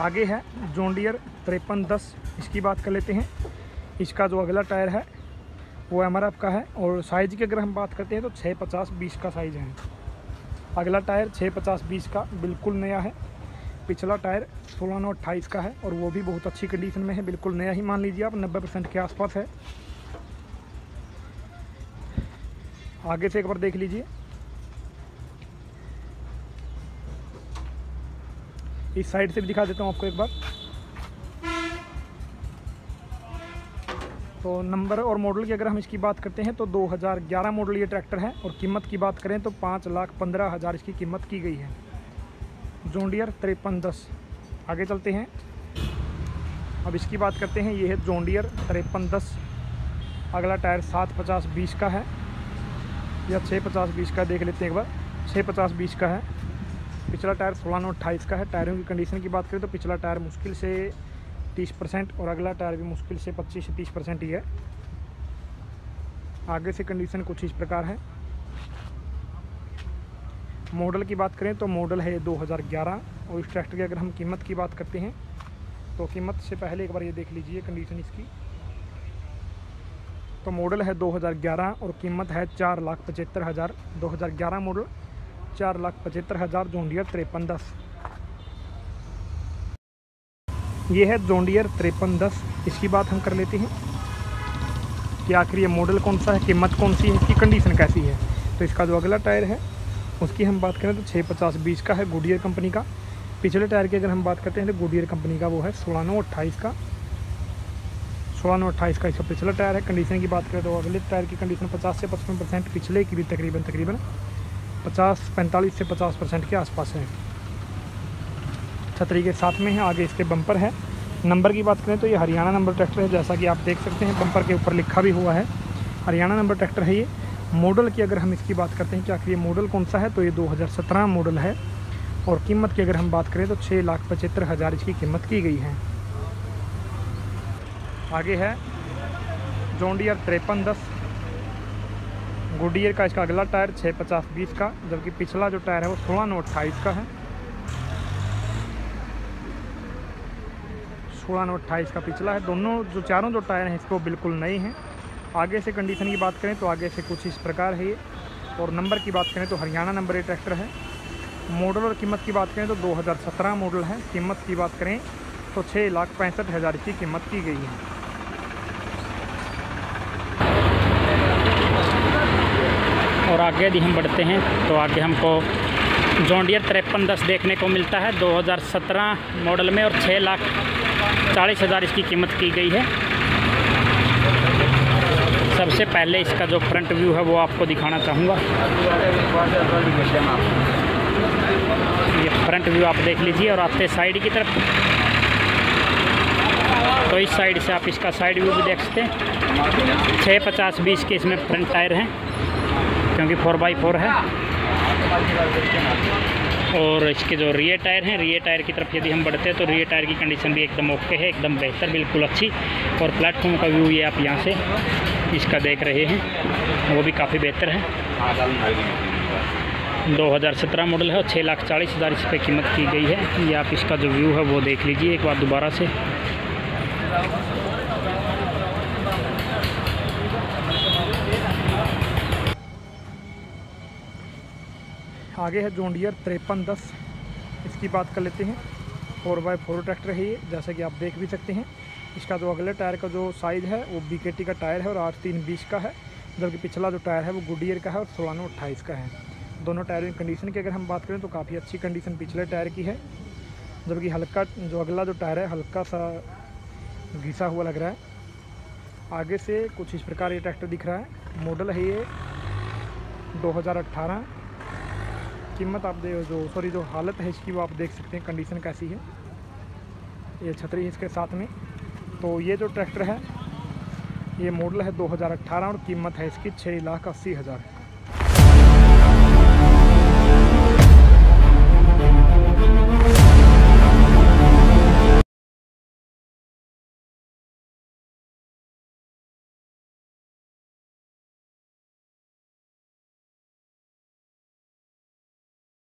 आगे है John Deere 5310, इसकी बात कर लेते हैं। इसका जो अगला टायर है वो MRF का है और साइज़ की अगर हम बात करते हैं तो 650-20 का साइज़ है। अगला टायर 650-20 का बिल्कुल नया है। पिछला टायर 16/9/28 का है और वो भी बहुत अच्छी कंडीशन में है, बिल्कुल नया ही मान लीजिए आप, 90% के आसपास है। आगे से एक बार देख लीजिए। इस साइड से भी दिखा देता हूँ आपको एक बार। तो नंबर और मॉडल की अगर हम इसकी बात करते हैं तो 2011 मॉडल ये ट्रैक्टर है और कीमत की बात करें तो 5,15,000 इसकी कीमत की गई है। John Deere 5310। आगे चलते हैं, अब इसकी बात करते हैं। ये है जॉन डियर 5310। अगला टायर 750-20 का है या 650-20 का, देख लेते हैं एक बार। 650-20 का है। पिछला टायर 16/9/28 का है। टायरों की कंडीशन की बात करें तो पिछला टायर मुश्किल से 30% और अगला टायर भी मुश्किल से 25 से 30% ही है। आगे से कंडीशन कुछ इस प्रकार है। मॉडल की बात करें तो मॉडल है 2011 और इस ट्रैक्टर की अगर हम कीमत की बात करते हैं तो कीमत से पहले एक बार ये देख लीजिए कंडीशन इसकी। तो मॉडल है 2011 और कीमत है 4,75,000। 2011 मॉडल 4,75,000 जॉन डियर 5310। ये है जॉन डियर 5310। इसकी बात हम कर लेते हैं कि आखिर ये मॉडल कौन सा है, कीमत कौन सी है, इसकी कंडीशन कैसी है। तो इसका जो अगला टायर है उसकी हम बात करें तो 650-20 का है, गुडियर कंपनी का। पिछले टायर की अगर हम बात करते हैं तो गुडियर कंपनी का वो है 16/9/28 का। 16/9/28 का इसका पिछला टायर है। कंडीशन की बात करें तो अगले टायर की कंडीशन 50 से 55%, पिछले की भी तकरीबन 45 से 50% के आसपास है। छतरी के साथ में है। आगे इसके बम्पर है। नंबर की बात करें तो ये हरियाणा नंबर ट्रैक्टर है, जैसा कि आप देख सकते हैं बम्पर के ऊपर लिखा भी हुआ है, हरियाणा नंबर ट्रैक्टर है ये। मॉडल की अगर हम इसकी बात करते हैं कि आखिर ये मॉडल कौन सा है तो ये 2017 मॉडल है और कीमत की अगर हम बात करें तो 6,75,000 इसकी कीमत की गई है। आगे है जॉन डियर 5310। गुडियर का इसका अगला टायर 650-20 का, जबकि पिछला जो टायर है वो 16/9/28 का है। 16/9/28 का पिछला है। दोनों जो चारों जो टायर हैं इसको बिल्कुल नए हैं। आगे से कंडीशन की बात करें तो आगे से कुछ इस प्रकार है ये। और नंबर की बात करें तो हरियाणा नंबर ये ट्रैक्टर है। मॉडल और कीमत की बात करें तो 2017 मॉडल है। कीमत की बात करें तो 6,65,000 की कीमत की गई है। और आगे यदि हम बढ़ते हैं तो आगे हमको जॉन डियर 5310 देखने को मिलता है 2017 मॉडल में और 6,40,000 इसकी कीमत की गई है। सबसे पहले इसका जो फ्रंट व्यू है वो आपको दिखाना चाहूँगा। ये फ्रंट व्यू आप देख लीजिए और आते साइड की तरफ तो इस साइड से आप इसका साइड व्यू भी देख सकते हैं। 650-20 के इसमें फ्रंट टायर हैं क्योंकि 4x4 है। और इसके जो रियर टायर हैं, रियर टायर की तरफ यदि हम बढ़ते हैं तो रियर टायर की कंडीशन भी एकदम ओके है, एकदम बेहतर, बिल्कुल अच्छी। और प्लेटफॉर्म का व्यू ये आप यहाँ से इसका देख रहे हैं, वो भी काफ़ी बेहतर है। 2017 मॉडल है और 6,40,000 इस पर कीमत की गई है। ये आप इसका जो व्यू है वो देख लीजिए एक बार दोबारा से। आगे है जॉन डियर 5310। इसकी बात कर लेते हैं। 4x4 ट्रैक्टर है ये, जैसा कि आप देख भी सकते हैं। इसका जो अगले टायर का जो साइज़ है वो BKT का टायर है और 8/3/20 का है, जबकि पिछला जो टायर है वो गुडियर का है और 16/9/28 का है। दोनों टायरों की कंडीशन की अगर हम बात करें तो काफ़ी अच्छी कंडीशन पिछले टायर की है, जबकि हल्का जो अगला जो टायर है हल्का सा घिसा हुआ लग रहा है। आगे से कुछ इस प्रकार ये ट्रैक्टर दिख रहा है। मॉडल है ये 2018। कीमत आप जो हालत है इसकी वो आप देख सकते हैं, कंडीशन कैसी है। ये छतरी है इसके साथ में। तो ये जो ट्रैक्टर है ये मॉडल है 2018 और कीमत है इसकी 6,80,000।